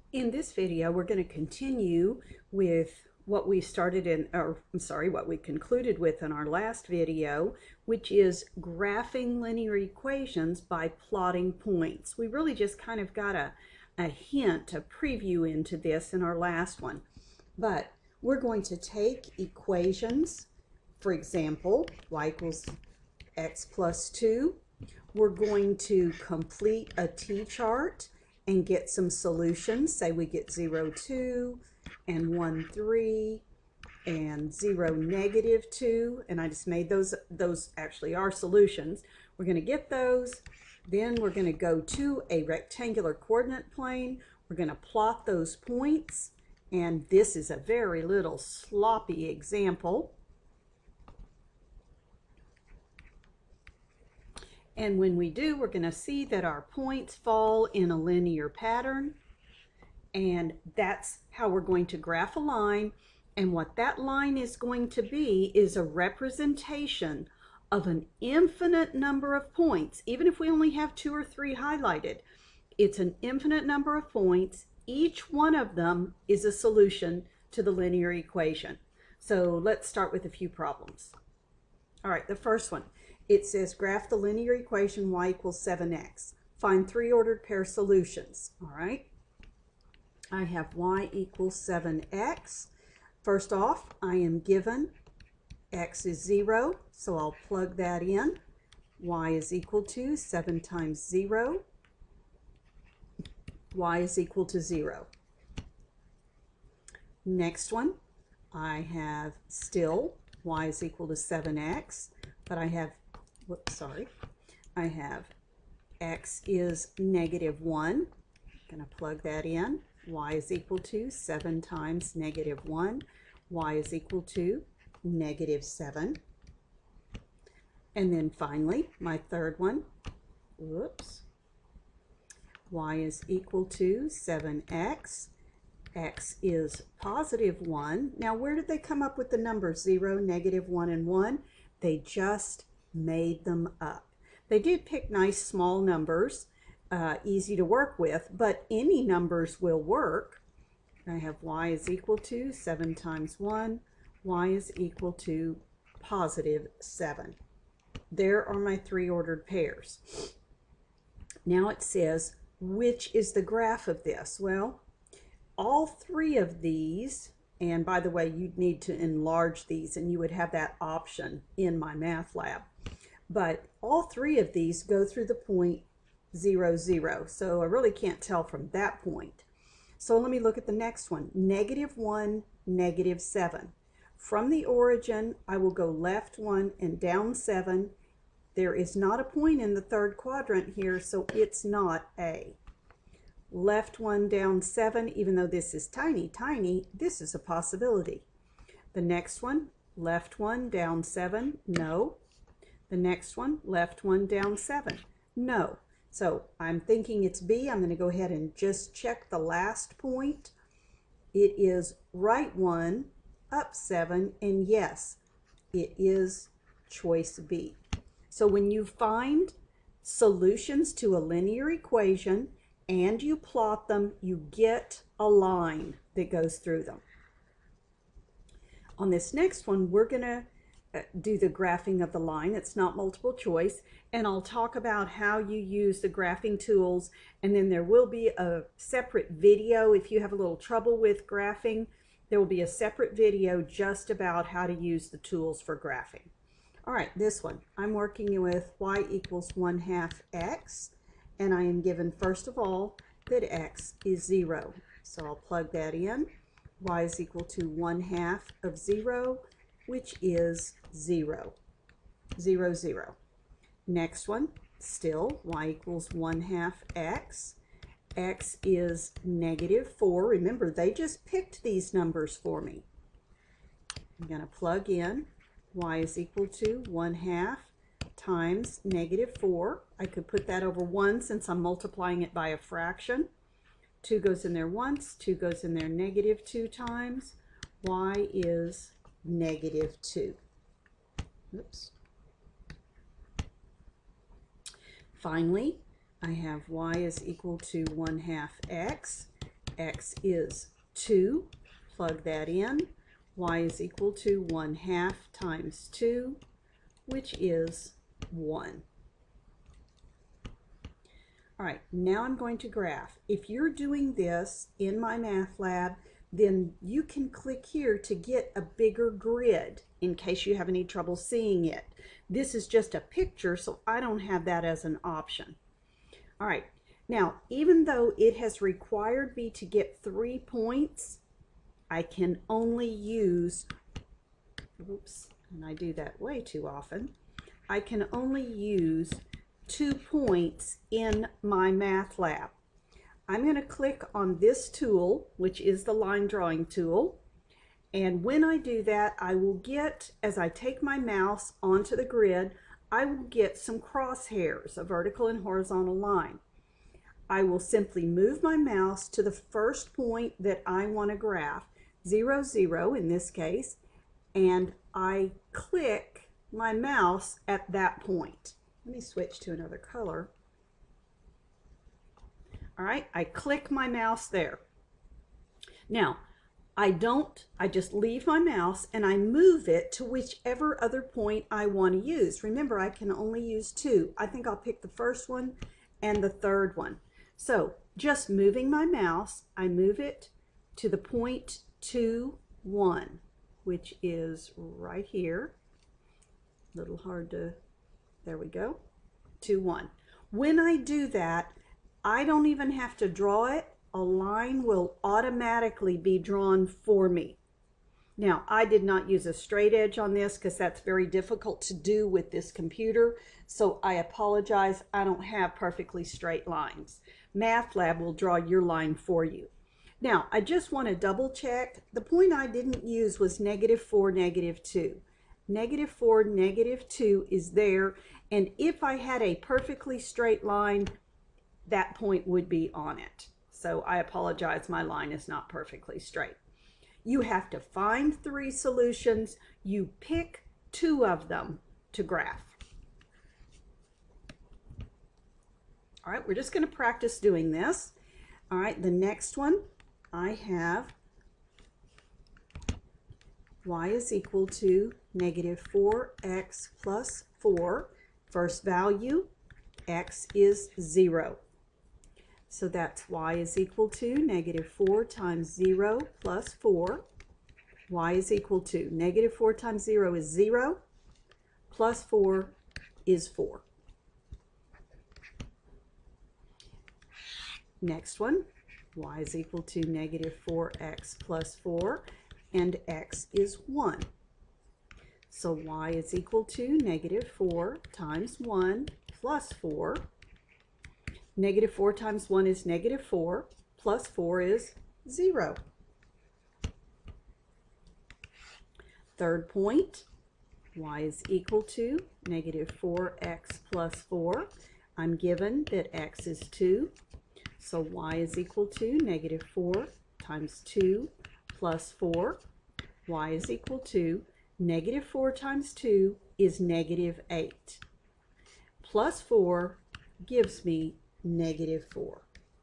In this video, we're going to continue with what we started in, or I'm sorry, what we concluded with in our last video, which is graphing linear equations by plotting points. We really just kind of got a hint, a preview into this in our last one. But we're going to take equations, for example, y equals x plus 2. We're going to complete a t-chart and get some solutions. Say we get 0, 2, and 1, 3, and 0, negative 2. And I just made those actually are solutions. We're going to get those. Then we're going to go to a rectangular coordinate plane. We're going to plot those points. And this is a very little sloppy example. And when we do, we're going to see that our points fall in a linear pattern. And that's how we're going to graph a line. And what that line is going to be is a representation of an infinite number of points. Even if we only have 2 or 3 highlighted, it's an infinite number of points. Each one of them is a solution to the linear equation. So let's start with a few problems. All right, the first one. It says graph the linear equation y equals 7x. Find 3 ordered pair solutions. All right. I have y equals 7x. First off, I am given x is 0, so I'll plug that in. Y is equal to 7 times 0. Y is equal to 0. Next one, I have still y is equal to 7x, but I have I have x is negative 1. I'm going to plug that in. Y is equal to 7 times negative 1. Y is equal to negative 7. And then finally, my third one, y is equal to 7x. X is positive 1. Now, where did they come up with the numbers 0, negative 1, and 1? They just made them up. They did pick nice small numbers, easy to work with, but any numbers will work. I have y is equal to 7 times 1. Y is equal to positive 7. There are my 3 ordered pairs. Now it says, which is the graph of this? Well, all 3 of these, and by the way, you'd need to enlarge these, and you would have that option in my math lab. But all 3 of these go through the point 0, 0. So I really can't tell from that point. So let me look at the next one. Negative 1, negative 7. From the origin, I will go left 1 and down 7. There is not a point in the third quadrant here, so it's not A. Left 1 down 7, even though this is tiny, this is a possibility. The next one, left 1 down 7, no. The next one, left 1 down 7, no. So I'm thinking it's B. I'm going to go ahead and just check the last point. It is right 1, up 7, and yes, it is choice B. So when you find solutions to a linear equation and you plot them, you get a line that goes through them. On this next one, we're going to do the graphing of the line. It's not multiple choice, and I'll talk about how you use the graphing tools, and then there will be a separate video. If you have a little trouble with graphing, there will be a separate video just about how to use the tools for graphing. All right, this one, I'm working with y equals 1/2 x, and I am given, first of all, that x is 0. So I'll plug that in. Y is equal to 1/2 of 0, which is 0. 0, 0. Next one, still, y equals 1/2 x. X is negative 4. Remember, they just picked these numbers for me. I'm going to plug in. Y is equal to 1/2 times negative 4. I could put that over 1 since I'm multiplying it by a fraction. 2 goes in there once, 2 goes in there negative 2 times. Y is negative 2. Oops. Finally, I have y is equal to 1/2 x. x is 2, plug that in. Y is equal to 1/2 times 2, which is 1. All right, now I'm going to graph. If you're doing this in MyMathLab, then you can click here to get a bigger grid in case you have any trouble seeing it. This is just a picture, so I don't have that as an option. All right, now even though it has required me to get 3 points, I can only use, oops, and I do that way too often, I can only use 2 points in MyMathLab. I'm going to click on this tool, which is the line drawing tool, and when I do that, I will get, as I take my mouse onto the grid, I will get some crosshairs, a vertical and horizontal line. I will simply move my mouse to the first point that I want to graph, 0, 0 in this case, and I click my mouse at that point. Let me switch to another color. All right, I click my mouse there. Now, I just leave my mouse and I move it to whichever other point I want to use. Remember, I can only use 2. I think I'll pick the first one and the third one. So, just moving my mouse, I move it to the point 2, 1, which is right here. A little hard to, there we go, 2, 1. When I do that, I don't even have to draw it. A line will automatically be drawn for me. Now, I did not use a straight edge on this because that's very difficult to do with this computer, so I apologize. I don't have perfectly straight lines. MathLab will draw your line for you. Now, I just want to double check. The point I didn't use was -4, -2. -4, -2 is there, and if I had a perfectly straight line, that point would be on it. So I apologize, my line is not perfectly straight. You have to find 3 solutions. You pick 2 of them to graph. All right, we're just going to practice doing this. All right, the next one, I have y is equal to -4x plus 4. First value, x is 0. So that's y is equal to -4 times 0 plus 4. Y is equal to -4 times 0 is 0, plus 4 is 4. Next one, y is equal to -4x plus 4, and x is 1. So y is equal to -4 times 1 plus 4. -4 times 1 is -4, plus 4 is 0. Third point, y is equal to -4x plus 4. I'm given that x is 2, so y is equal to -4 times 2 plus 4. Y is equal to -4 times 2 is -8. Plus 4 gives me -4.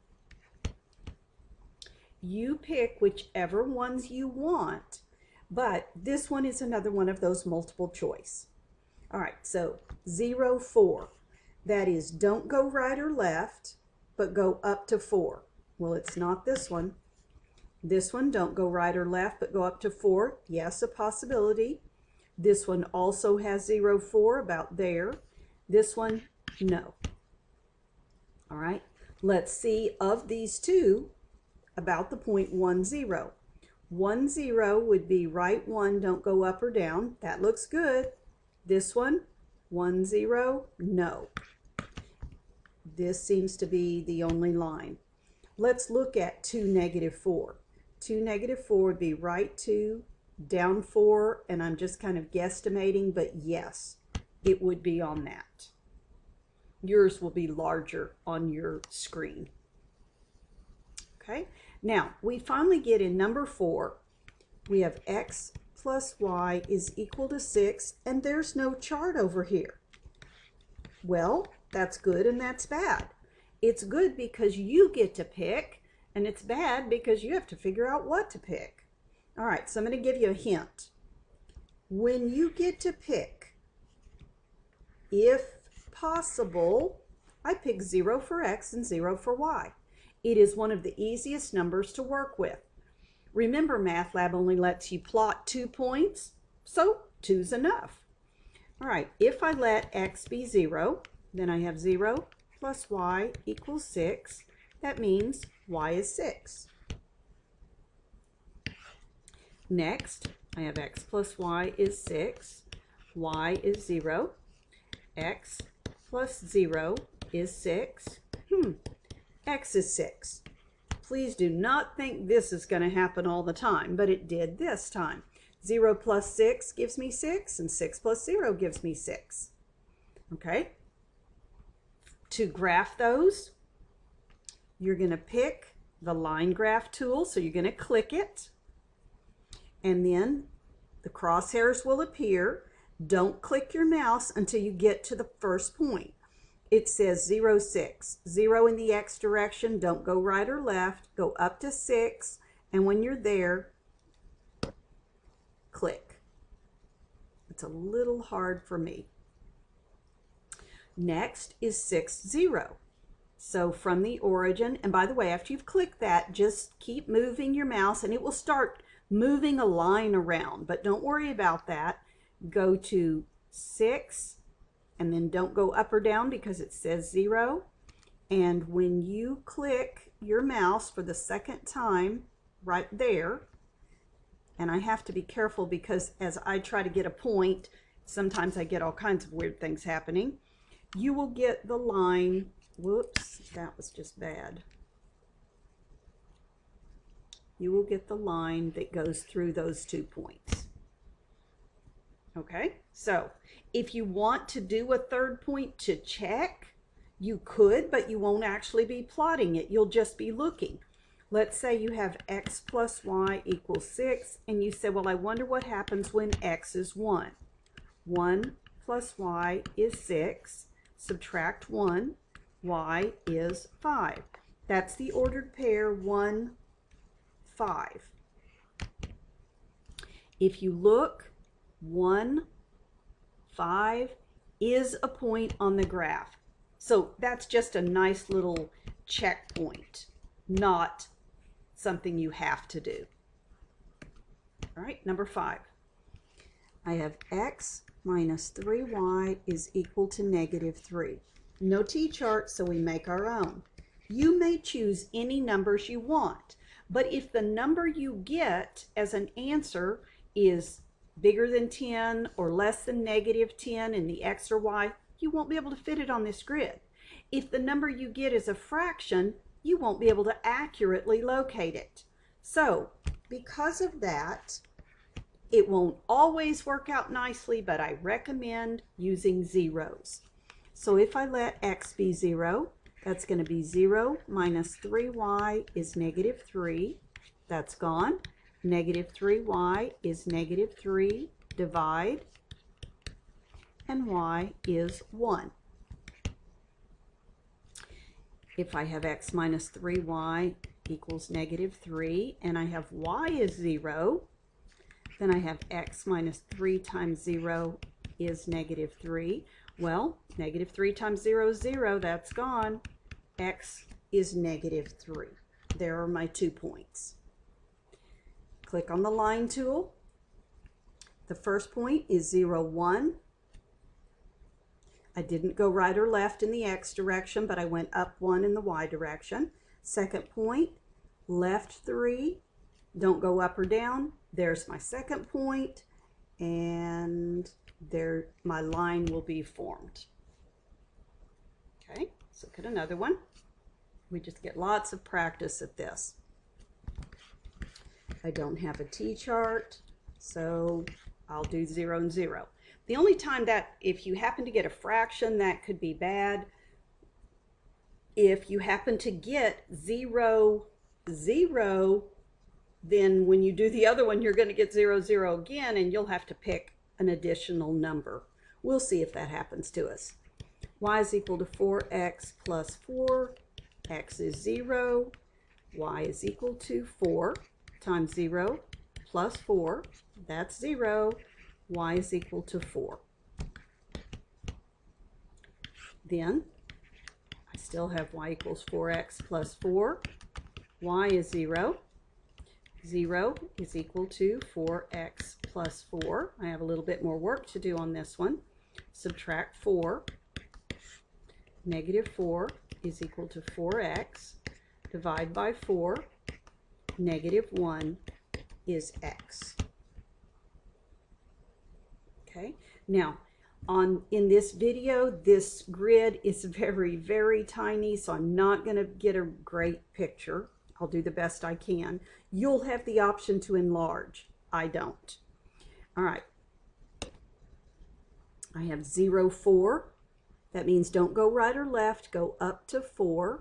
You pick whichever ones you want, but this one is another one of those multiple choice. All right, so 0, 4. That is, don't go right or left, but go up to 4. Well, it's not this one. This one, don't go right or left, but go up to 4. Yes, a possibility. This one also has 0, 4, about there. This one, no. All right, let's see of these two about the point 1, 0. 1, 0 would be right 1, don't go up or down. That looks good. This one, 1, 0, no. This seems to be the only line. Let's look at 2, -4. 2, -4 would be right 2, down 4, and I'm just kind of guesstimating, but yes, it would be on that. Yours will be larger on your screen. Okay, now we finally get in number 4. We have x plus y is equal to 6, and there's no chart over here. Well, that's good and that's bad. It's good because you get to pick, And it's bad because you have to figure out what to pick. All right, so I'm going to give you a hint. When you get to pick, if possible, I pick 0 for x and 0 for y. It is one of the easiest numbers to work with. Remember, MATLAB only lets you plot 2 points, so 2's enough. All right, if I let x be 0, then I have 0 plus y equals 6. That means y is 6. Next, I have x plus y is 6, y is 0, x plus 0 is 6. X is 6. Please do not think this is going to happen all the time, but it did this time. 0 plus 6 gives me 6, and 6 plus 0 gives me 6. Okay? To graph those, you're going to pick the line graph tool, so you're going to click it, and then the crosshairs will appear. Don't click your mouse until you get to the first point. It says 0, 6. 0 in the x direction. Don't go right or left. Go up to 6, and when you're there, click. It's a little hard for me. Next is 6, 0. So from the origin, and by the way, after you've clicked that, just keep moving your mouse and it will start moving a line around, but don't worry about that. Go to 6, and then don't go up or down because it says 0. And when you click your mouse for the second time right there, and I have to be careful because as I try to get a point, sometimes I get all kinds of weird things happening. You will get the line, whoops, that was just bad. You will get the line that goes through those 2 points. Okay, so if you want to do a third point to check, you could, but you won't actually be plotting it. You'll just be looking. Let's say you have x plus y equals 6, and you say, well, I wonder what happens when x is 1. 1 plus y is 6. Subtract 1. Y is 5. That's the ordered pair 1, 5. If you look, 1, 5 is a point on the graph. So that's just a nice little checkpoint, not something you have to do. All right, number 5. I have x minus 3y is equal to negative 3. No t-chart, so we make our own. You may choose any numbers you want, but if the number you get as an answer is bigger than 10 or less than negative 10 in the x or y, you won't be able to fit it on this grid. If the number you get is a fraction, you won't be able to accurately locate it. So, because of that, it won't always work out nicely, but I recommend using zeros. So if I let x be 0, that's going to be 0 minus 3y is negative 3. That's gone. Negative 3y is negative 3. Divide. And y is 1. If I have x minus 3y equals negative 3, and I have y is 0, then I have x minus 3 times 0 is negative 3. Well, negative 3 times 0 is 0. That's gone. X is negative 3. There are my 2 points. Click on the line tool. The first point is 0, 1. I didn't go right or left in the x direction, but I went up 1 in the y direction. Second point, left 3. Don't go up or down. There's my second point, and there my line will be formed. Okay, let's look at another one. We just get lots of practice at this. I don't have a t-chart, so I'll do 0 and 0. The only time that if you happen to get a fraction, that could be bad. If you happen to get 0, 0, then when you do the other one, you're going to get 0, 0 again, and you'll have to pick an additional number. We'll see if that happens to us. Y is equal to 4x plus 4. X is 0. y is equal to 4 times 0 plus 4, that's 0, y is equal to 4. Then I still have y equals 4x plus 4, y is 0. 0 is equal to 4x plus 4. I have a little bit more work to do on this one. Subtract 4. Negative 4 is equal to 4x. Divide by 4. Negative 1 is x. Okay, now in this video, this grid is very, very tiny, so I'm not going to get a great picture. I'll do the best I can. You'll have the option to enlarge. I don't. All right. I have 0, 4. That means don't go right or left. Go up to 4.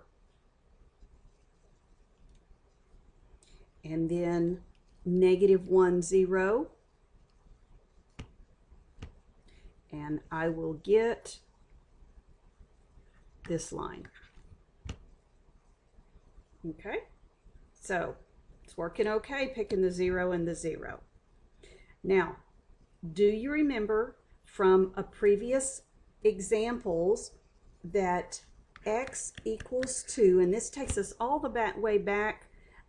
And then negative 1, 0. And I will get this line. Okay, so it's working okay, picking the 0 and the 0. Now, do you remember from a previous examples that x equals 2, and this takes us all the way back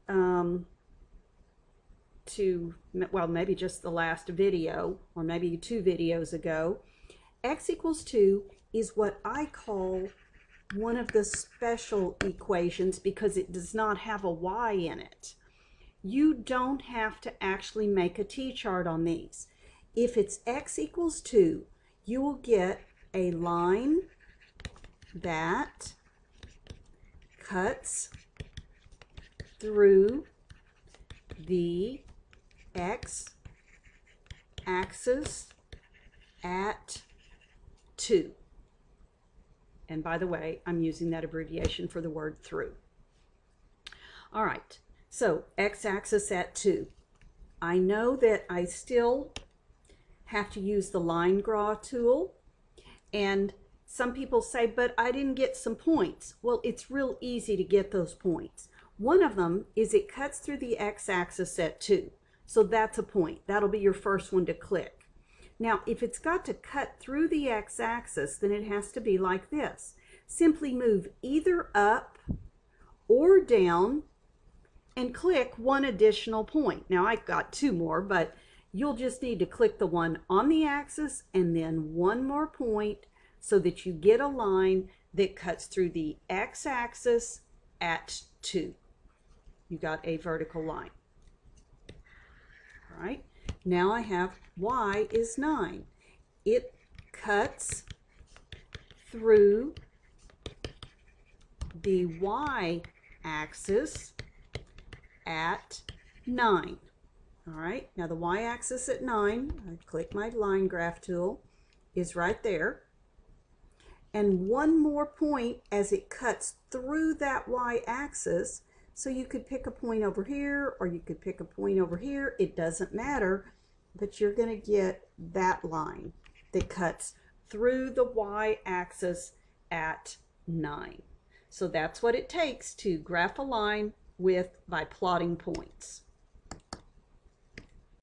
to, well, maybe just the last video, or maybe 2 videos ago. X equals 2 is what I call one of the special equations because it does not have a y in it. You don't have to actually make a t-chart on these. If it's x equals 2, you will get a line that cuts through the x-axis at 2. And by the way, I'm using that abbreviation for the word through. All right, so x-axis at 2. I know that I still have to use the line draw tool, and some people say, but I didn't get some points. Well, it's real easy to get those points. One of them is it cuts through the x-axis at 2. So that's a point. That'll be your first one to click. Now, if it's got to cut through the x-axis, then it has to be like this. Simply move either up or down and click one additional point. Now, I got 2 more, but you'll just need to click the one on the axis and then one more point so that you get a line that cuts through the x-axis at 2. You got a vertical line. All right. Now I have y is 9. It cuts through the y-axis at 9. All right, now the y-axis at 9, I click my line graph tool, is right there. And one more point as it cuts through that y-axis. So you could pick a point over here, or you could pick a point over here. It doesn't matter, but you're going to get that line that cuts through the y-axis at 9. So that's what it takes to graph a line by plotting points.